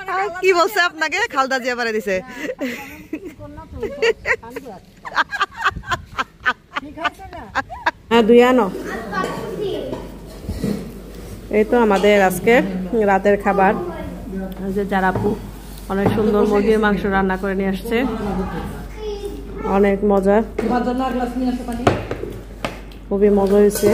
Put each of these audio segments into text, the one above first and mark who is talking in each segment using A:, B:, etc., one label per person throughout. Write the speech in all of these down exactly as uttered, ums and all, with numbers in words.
A: কি বলছে আপনাকে? খালদা জিয়া বারে দিছে। হ্যাঁ দুই আনো। এই তো আমাদের আজকে রাতের খাবার। যে যারাপু অনেক সুন্দর মুরগির মাংস রান্না করে নিয়ে আসছে, অনেক মজা, খুবই মজা হয়েছে।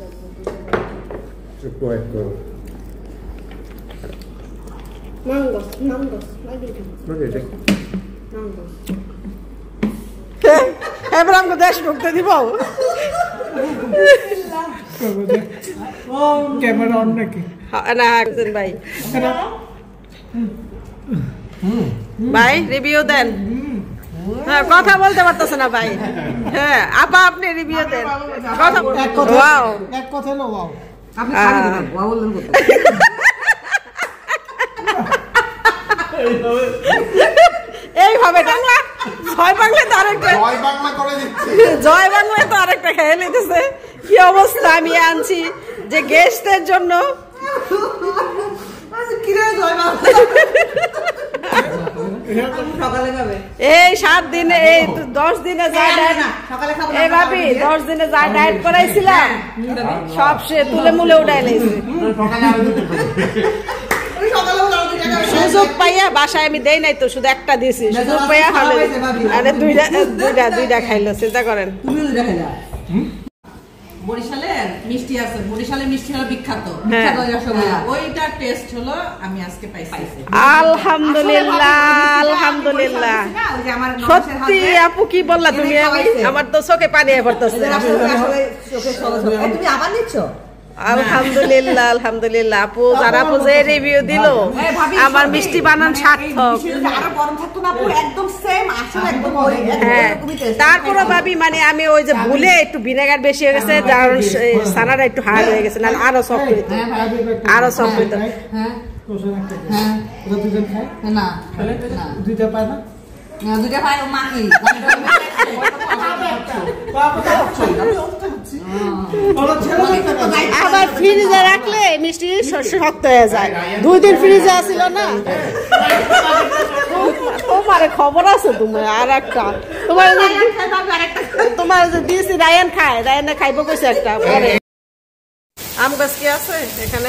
A: এবার আমাকে দেশ ঢুকতে দিব।
B: ক্যামেরা অন নাকি?
A: না ভাই, ভাই রিভিউ দেন। হ্যাঁ কথা বলতে পারতেছে না ভাই। হ্যাঁ আপা আপনি রিভিউ দেন। কথা ওয়াও,
B: এক কথা না ওয়াও।
A: আপনি খালি দেন ওয়াও বললেন কত। এইভাবে বাংলা জয় বাংলা তো আরেকটা জয় বাংলা করে দিচ্ছে, জয় বাংলা তো আরেকটা খেয়ে নিতেছে। কি অবস্থা আমি আনছি যে গেস্টের জন্য। এই সাত দিনে এই দশ দিনে যা ডায়েট, এই ভাবি দশ দিনে যা ডায়েট করাইছিলাম সব সে তুলে মুলে উঠাই লাইছে। সুযোগ পাইয়া বাসায় আমি দেই নাই তো, শুধু একটা দিয়েছি। সুযোগ পাইয়া খালে আরে দুইটা দুইটা দুইটা খাইলো, চিন্তা করেন।
C: বরিশালের মিষ্টি আছে, বরিশালের মিষ্টি হলো বিখ্যাত, ওইটার টেস্ট হলো আমি আজকে পাইছি।
A: আলহামদুলিল্লাহ আলহামদুলিল্লাহ। সত্যি আপু কি বললা তুমি? আমার তো চোখে পানি পড়তেছে।
C: তুমি আবার নিচ্ছ?
A: আলহামদুলিল্লাহ আলহামদুলিল্লাহ। আপু যারা আপু যে রিভিউ দিল আমার মিষ্টি বানান সার্থক। হ্যাঁ তারপরে ভাবি মানে আমি ওই যে ভুলে একটু ভিনেগার বেশি হয়ে গেছে, যার সানাটা একটু হার্ড হয়ে গেছে, না আরো সফট হইত, আরো সফট হইত।
B: দুইটা পায় না,
C: দুইটা পায় মাকি
A: আবার ফ্রিজে রাখলে মিষ্টি শক্ত হয়ে যায়। দুই দিন ফ্রিজে আসিল না। তোমার খবর আছে তোমার আর একটা, তোমার তোমার যে দিয়েছি রায়ান খায়, রায়ানে খাইব কইছে একটা। পরে আম গাছ কি আছে এখানে?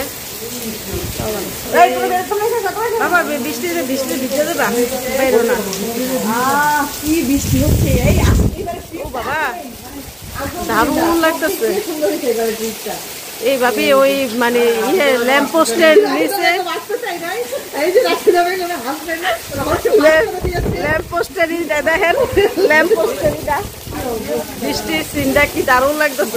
A: বাবা বৃষ্টি বৃষ্টি ভিজে দেবা, বাইরো না। কি বৃষ্টি হচ্ছে! ও বাবা দারুণ লাগতেছে। এই ভাবি ওই মানে ইয়ে ল্যাম্প পোস্টের নিচে, ল্যাম্প পোস্টের দেখেন, ল্যাম্প পোস্টের বৃষ্টির সিনটা কি দারুণ লাগতেছে।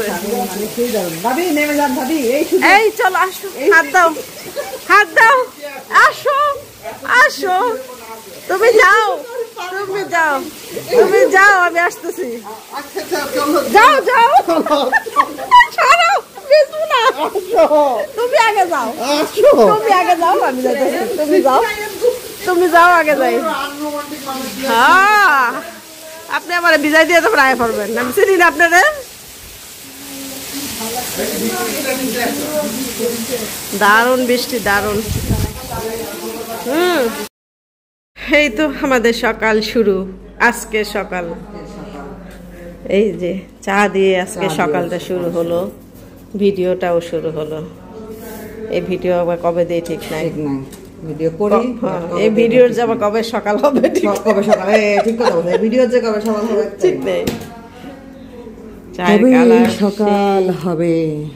A: এই চলো আসো, হাত দাও হাত দাও, আসো আসো, তুমি যাও তুমি যাও তুমি যাও, আমি আসতেছি। যাও যাও ছাড়ো, তুমি আগে যাও, তুমি আগে যাও, আমি যাইতেছি। তুমি যাও তুমি যাও আগে যাই। হ্যাঁ আপনি আমার বিজয় দিয়ে তো প্রায় করবেন, আমি চিনি না আপনারা। দারুণ বৃষ্টি দারুণ। হুম এই তো আমাদের সকাল শুরু, আজকে সকাল। এই যে চা দিয়ে আজকে সকালটা শুরু হলো, ভিডিওটাও শুরু হলো। এই ভিডিও আবার কবে দিয়ে ঠিক নাই,
C: ভিডিও করি
A: এই ভিডিওর যে আবার কবে সকাল হবে,
C: কবে সকাল ঠিক কথা বলছে, ভিডিওর যে কবে সকাল হবে
A: ঠিক নেই। চায়ের কালার
C: সকাল হবে,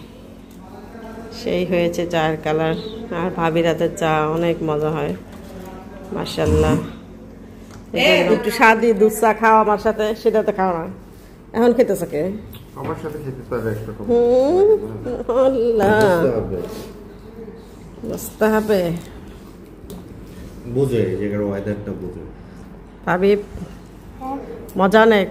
A: সেই হয়েছে চায়ের কালার। আর ভাবি রাতের চা অনেক মজা হয় মাশাআল্লাহ। একটু স্বাদি দুধ চা খাও আমার সাথে, সেটা তো খাও না, এখন খেতেছে কে?
D: আমার সাথে খেতে পারবে একটা কথা।
A: আল্লাহ বুঝতে হবে,
D: বুঝে এই জায়গার ওয়েদারটা বুঝে।
A: ভাবি মজা অনেক।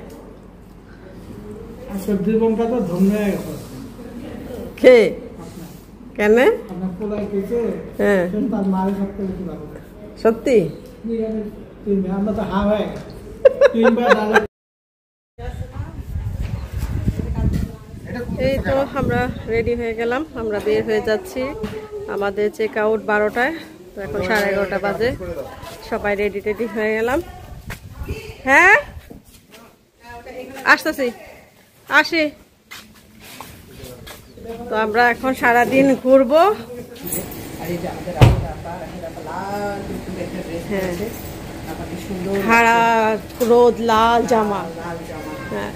B: সবজি বংটা তো ধন্য
A: কে কেন?
B: হ্যাঁ
A: সত্যি
B: আমরা তো হা হয়ে
A: এই তো আমরা রেডি হয়ে গেলাম, আমরা বের হয়ে যাচ্ছি। আমাদের চেক আউট বারোটায়, তো এখন সাড়ে এগারোটা বাজে, সবাই রেডি টেডি হয়ে গেলাম। হ্যাঁ আসতেছি, আসি। তো আমরা এখন সারাদিন ঘুরবো। হ্যাঁ হারা রোদ, লাল জামা। হ্যাঁ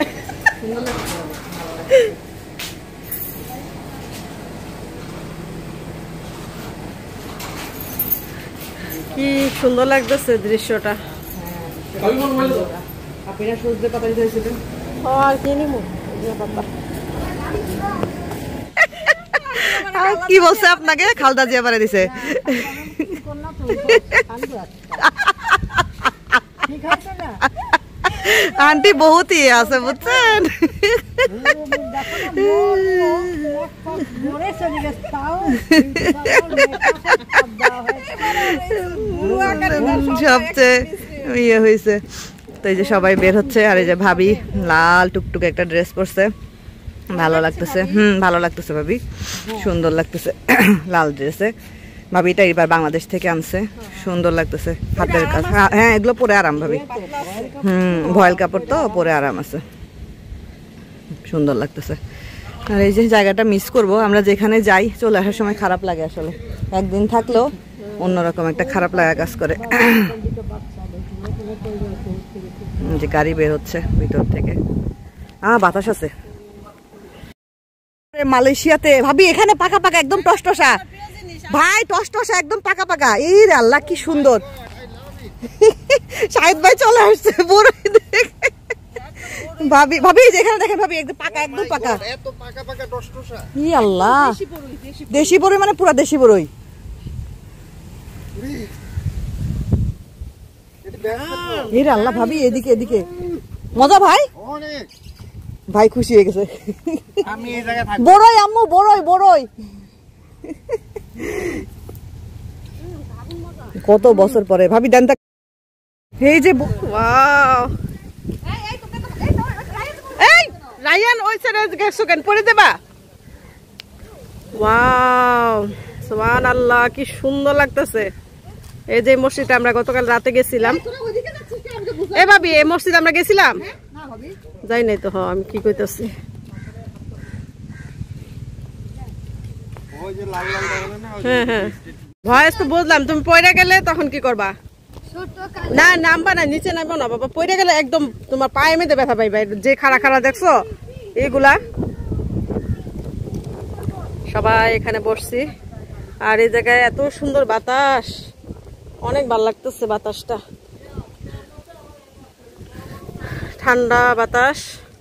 A: কি সুন্দর লাগতেছে দৃশ্যটা। আর কি নিব
E: কি বলছে আপনাকে? খালদা জিয়া পারে দিছে। আন্টি বহুত ইয়ে আছে বুঝছেন। সবচেয়ে ইয়ে হয়েছে। তো এই যে সবাই বের হচ্ছে, আর এই যে ভাবি লাল টুকটুক একটা ড্রেস পরছে, ভালো লাগতেছে। হুম ভালো লাগতেছে ভাবি, সুন্দর লাগতেছে লাল ড্রেসে। ভাবিটা এবার বাংলাদেশ থেকে আনছে, সুন্দর লাগতেছে হাতের কাজ। হ্যাঁ এগুলো পরে আরাম ভাবি। হুম ভয়েল কাপড় তো পরে আরাম আছে, সুন্দর লাগতেছে। আর এই যে জায়গাটা মিস করব, আমরা যেখানে যাই চলে আসার সময় খারাপ লাগে আসলে, একদিন থাকলেও অন্যরকম একটা খারাপ লাগা কাজ করে। যে গাড়ি বের হচ্ছে ভিতর থেকে, আহ বাতাস আছে। মালয়েশিয়াতে ভাবি এখানে পাকা পাকা একদম টসটসা ভাই, টসটসা একদম পাকা পাকা। এই রে আল্লাহ কি সুন্দর। শাহিদ ভাই চলে আসছে বড়ই দেখে। ভাবি ভাবি যেখানে দেখেন ভাবি একদম পাকা, একদম পাকা, এত পাকা পাকা টসটসা। ই আল্লাহ, দেশি বড়ই মানে পুরা দেশি বড়ই। এই রে আল্লাহ ভাবি এদিকে এদিকে মজা ভাই, অনেক ভাই খুশি হয়ে গেছে। আমি এই জায়গায় থাকব। বড়ই আম্মু বড়ই বড়ই। কত বছর পরে ভাবি দেন। এই যে
A: ওয়াও, এই রায়ান ওই সাইডে গেছো কেন, পরে দেবা? ওয়াও সুবহানাল্লাহ, কি সুন্দর লাগতেছে। এই যে মসজিদে আমরা গতকাল রাতে গেছিলাম। এ ভাবি এই মসজিদে আমরা গেছিলাম? যাই নাই তো। হ্যাঁ আমি কি কইতাছি, হ্যাঁ হ্যাঁ ভয়েস তো বুঝলাম। তুমি পয়রা গেলে তখন কি করবা? না নামবা না, নিচে নামবো না বাবা। পয়রা গেলে একদম তোমার পায়ে মেয়েতে ব্যথা পাইবা। যে খাড়া খাড়া দেখছো এইগুলা। সবাই এখানে বসছি, আর এই জায়গায় এত সুন্দর বাতাস, অনেক ভালো লাগতেছে বাতাসটা, ঠান্ডা বাতাস।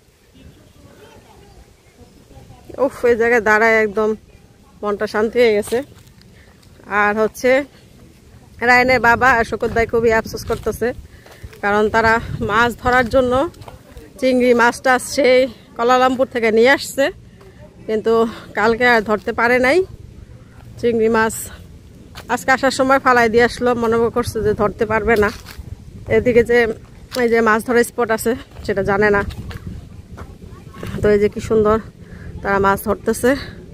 A: উফ এই জায়গায় দাঁড়ায় একদম মনটা শান্তি হয়ে গেছে। আর হচ্ছে রায়নের বাবা আর শকত ভাই খুবই আফসোস করতেছে, কারণ তারা মাছ ধরার জন্য চিংড়ি মাছটা সেই কুয়ালালামপুর থেকে নিয়ে আসছে, কিন্তু কালকে আর ধরতে পারে নাই চিংড়ি মাছ। আজকে আসার সময় ফালাই দিয়ে আসলো, মনে করছে যে ধরতে পারবে না। এদিকে যে এই যে মাছ ধরার স্পট আছে সেটা জানে না। তো এই যে কি সুন্দর তারা মাছ ধরতেছে।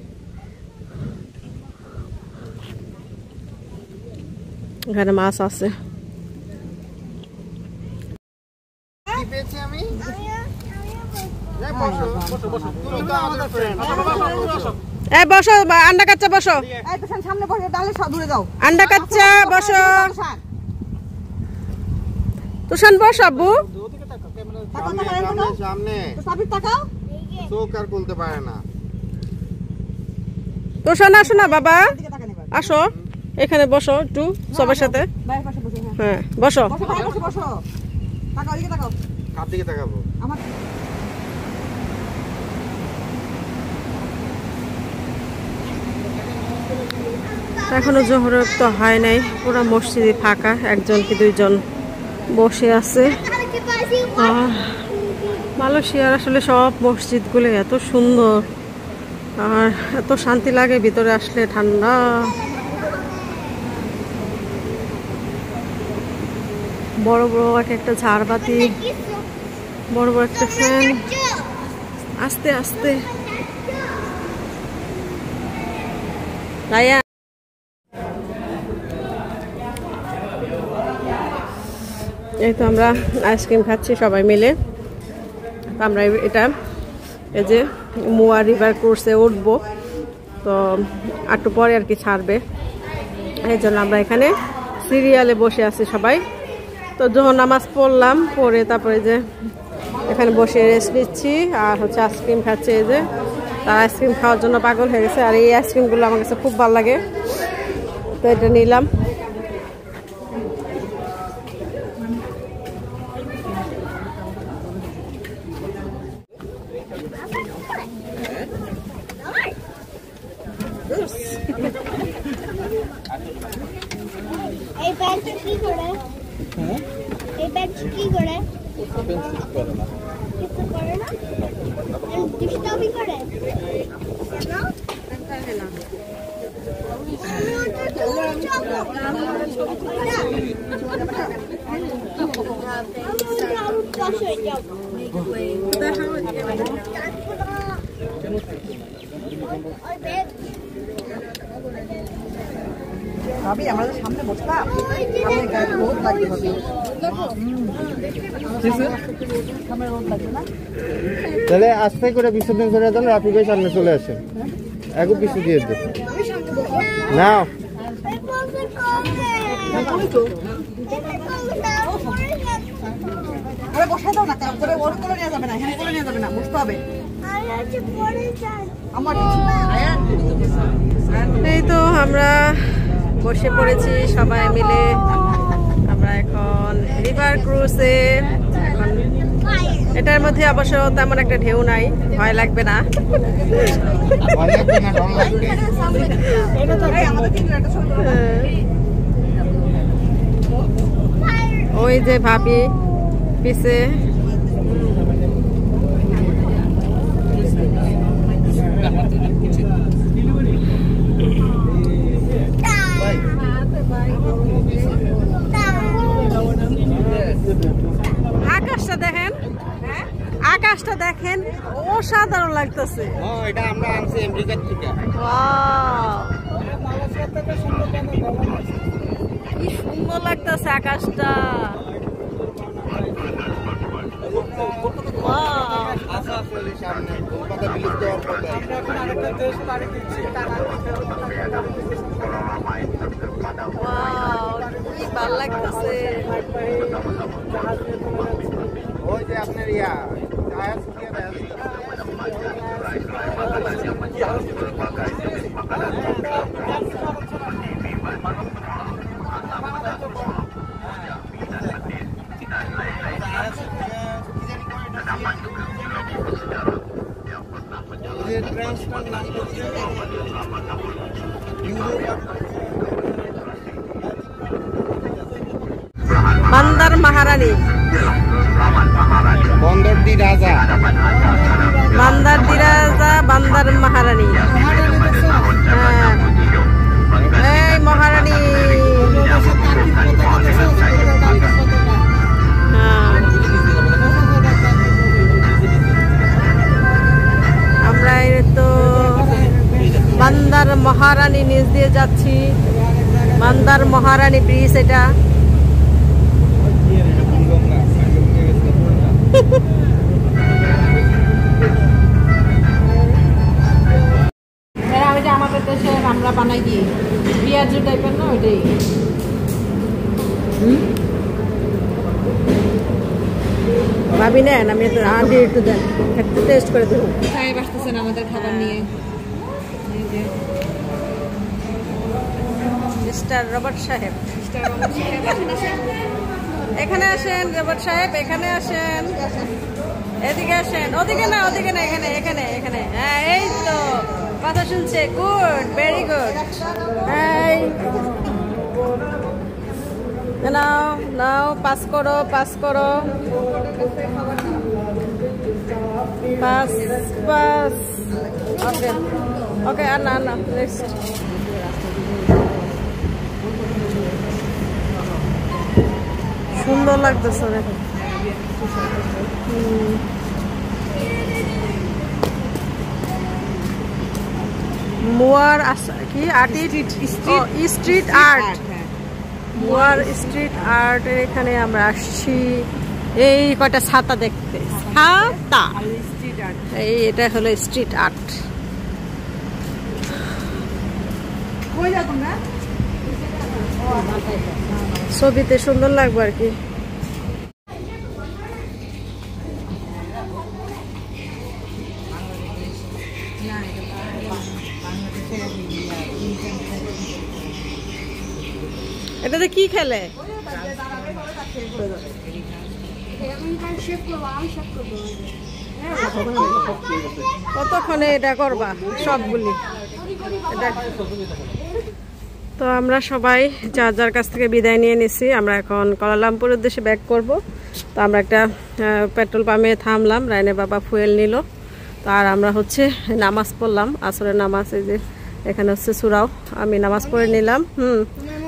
A: এখানে মাছ আছে। এই বসো আন্ডা কাচ্চা, বসো
E: সামনে বসে তাহলে দূরে যাও।
A: আন্ডা কাচ্চা বসো। তুষান বস আব্বু। তুষান আসো না বাবা, আসো এখানে বসো একটু সবার সাথে। হ্যাঁ বসো। এখনো জোহর তো হয় নাই, পুরো মসজিদে ফাঁকা, একজন কি দুইজন বসে আছে। মালয়েশিয়ার আসলে সব মসজিদগুলো এত সুন্দর আর এত শান্তি লাগে ভিতরে আসলে, ঠান্ডা। বড় বড় এক একটা ঝাড়বাতি, বড় বড় একটা ফ্যান। আস্তে আস্তে রায়া এই তো আমরা আইসক্রিম খাচ্ছি সবাই মিলে। তো আমরা এটা এই যে মুয়া রিভার ক্রুজে উঠবো, তো একটু পরে আর কি ছাড়বে, এই জন্য আমরা এখানে সিরিয়ালে বসে আছি সবাই। তো যখন নামাজ পড়লাম, পড়ে তারপরে যে এখানে বসে রেস্ট নিচ্ছি আর হচ্ছে আইসক্রিম খাচ্ছে। এই যে তার আইসক্রিম খাওয়ার জন্য পাগল হয়ে গেছে, আর এই আইসক্রিমগুলো আমার কাছে খুব ভালো লাগে, তো এটা নিলাম।
F: এই ব্যাগটা কি করে? হ্যাঁ এই ব্যাগটা কি করে? কিছু করে না। কিছু করে না? ডিস্টার্বই করে। কেন? করে না। আমি ওটা দূর যাবো। আমি আরো পাশে যাবো।
E: ভাবি আমাদের সামনে বসলাম, সামনে গায়ে রোদ লাগবে ভাবি।
D: তাহলে আস্তে করে পিছনে ধরে দেন, রাফি ভাই সামনে চলে আসে, একটু পিছু দিয়ে দেন নাও।
E: আরে বসে দাও না, করে ওর করে নিয়ে যাবে না, এখানে করে নিয়ে যাবে না, বসতে হবে। আমার
A: এই তো আমরা বসে পড়েছি সবাই মিলে। আমরা এখন রিভার ক্রুজে, এখন এটার মধ্যে অবশ্য তেমন একটা ঢেউ নাই, ভয় লাগবে না। ওই যে ভাবি পিছে, আকাশটা দেখেন, আকাশটা দেখেন, অসাধারণ লাগতেছে।
D: এটা আমরা আনছি আমেরিকার থেকে।
A: কি সুন্দর লাগতেছে আকাশটা। কি ভালো লাগতেছে।
D: ওই যে আপনার ইয়া
A: বান্দার মহারানী,
D: বন্দর দি রাজা,
A: বান্দার দি রাজা, বান্দার মহারানী। হ্যাঁ এই মহারানী। হ্যাঁ আমরা তো বান্দার মহারানী নিচ দিয়ে যাচ্ছি। বান্দার মহারানী ব্রিজ এটা। ওই যে আমাদের দেশে আমরা বানাই দিই পেঁয়াজু টাইপের না, ওইটাই। ভাবি নেন, আমি একটু আন্টি একটু দেন, একটু টেস্ট করে দেবো। সাহেব আসতেছেন আমাদের খাবার নিয়ে। মিস্টার রবার্ট সাহেব, এখানে আসেন। রবার্ট সাহেব এখানে আসেন, এদিকে আসেন। ওদিকে না, ওদিকে না, এখানে এখানে এখানে। হ্যাঁ এই তো কথা শুনছে, গুড, ভেরি গুড। এই নাও নাও, পাস করো, পাস করো, পাস পাস। ওকে ওকে, আর না না, নেক্সট। সুন্দর লাগতেছে দেখো। মুয়ার কি art, street art, mural street আর্টের এখানে আমরা আসছি এই কয়টা ছাতা দেখতে। ছাতা এই এটা হলো স্ট্রিট আর্ট। ছবিতে সুন্দর লাগবে আর কি। এটাতে কি খেলে? কতক্ষণে এটা করবা সবগুলি? তো আমরা সবাই যার যার কাছ থেকে বিদায় নিয়ে নিছি। আমরা এখন কুয়ালালামপুর উদ্দেশ্যে ব্যাক করব। তো আমরা একটা পেট্রোল পাম্পে থামলাম, রায়নের বাবা ফুয়েল নিল। তো আর আমরা হচ্ছে নামাজ পড়লাম, আসরের নামাজ। এই যে এখানে হচ্ছে সুরাও, আমি নামাজ পড়ে নিলাম। হুম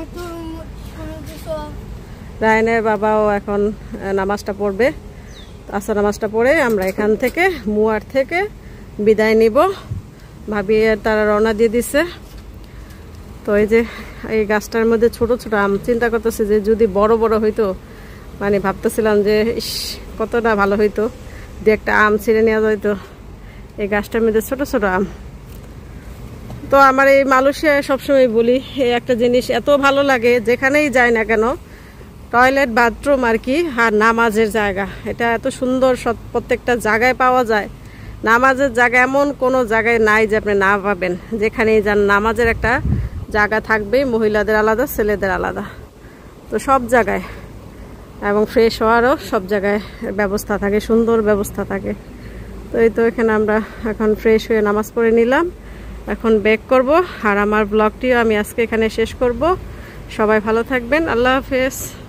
A: রায়নের বাবাও এখন নামাজটা পড়বে। আসর নামাজটা পড়ে আমরা এখান থেকে মুয়ার থেকে বিদায় নিব। ভাবি তারা রওনা দিয়ে দিছে। তো এই যে এই গাছটার মধ্যে ছোট ছোট আম, চিন্তা করতেছি যে যদি বড় বড় হইতো, মানে ভাবতেছিলাম যে ইস কতটা ভালো হইতো, দু একটা আম ছিঁড়ে নেওয়া যাইতো। এই গাছটার মধ্যে ছোট ছোট আম। তো আমার এই মালয়েশিয়ায় সবসময় বলি এই একটা জিনিস এত ভালো লাগে, যেখানেই যাই না কেন টয়লেট বাথরুম আর কি, আর নামাজের জায়গা, এটা এত সুন্দর সব প্রত্যেকটা জায়গায় পাওয়া যায়। নামাজের জায়গা এমন কোনো জায়গায় নাই যে আপনি না পাবেন। যেখানেই যান নামাজের একটা জায়গা থাকবেই, মহিলাদের আলাদা ছেলেদের আলাদা। তো সব জায়গায়, এবং ফ্রেশ হওয়ারও সব জায়গায় ব্যবস্থা থাকে, সুন্দর ব্যবস্থা থাকে। তো এই তো এখানে আমরা এখন ফ্রেশ হয়ে নামাজ পড়ে নিলাম, এখন ব্যাক করব। আর আমার ব্লগটিও আমি আজকে এখানে শেষ করব। সবাই ভালো থাকবেন, আল্লাহ হাফেজ।